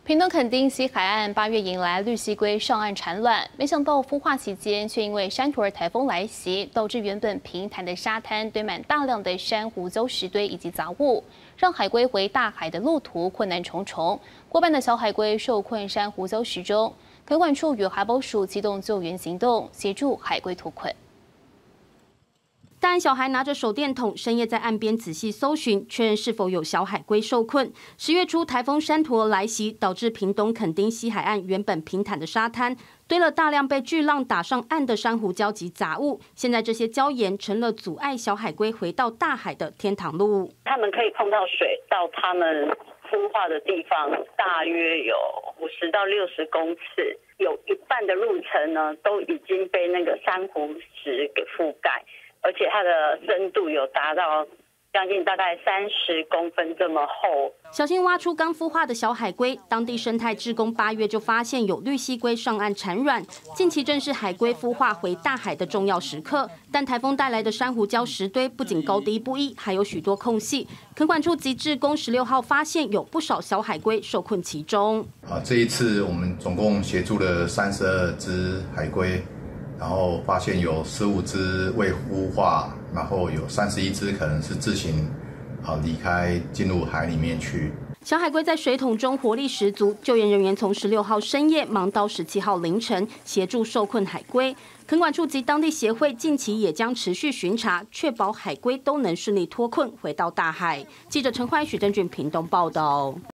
屏东垦丁西海岸8月迎来绿蜥龟上岸产卵，没想到孵化期间却因为山图尔台风来袭，导致原本平坦的沙滩堆满大量的珊瑚礁石堆以及杂物，让海龟回大海的路途困难重重。过半的小海龟受困珊瑚礁石中，垦管处与海保署启动救援行动，协助海龟脱困。 大安小孩拿着手电筒，深夜在岸边仔细搜寻，确认是否有小海龟受困。10月初，台风山图尔来袭，导致屏东垦丁西海岸原本平坦的沙滩堆了大量被巨浪打上岸的珊瑚礁及杂物。现在这些礁岩成了阻碍小海龟回到大海的天堂路。 它们可以碰到水，到它们孵化的地方大约有50到60公尺，有一半的路程呢都已经被那个珊瑚石给覆盖。 而且它的深度有达到将近大概30公分这么厚。 小心挖出刚孵化的小海龟，当地生态志工8月就发现有绿蜥龟上岸产卵，近期正是海龟孵化回大海的重要时刻。但台风带来的珊瑚礁石堆不仅高低不一，还有许多空隙。垦管处及志工16号发现有不少小海龟受困其中。 这一次我们总共协助了32只海龟。 然后发现有15只未孵化，然后有31只可能是自行离开进入海里面去。 小海龟在水桶中活力十足，救援人员从16号深夜忙到17号凌晨，协助受困海龟。垦管处及当地协会近期也将持续巡查，确保海龟都能顺利脱困回到大海。记者陈怀许、邓俊屏东报道。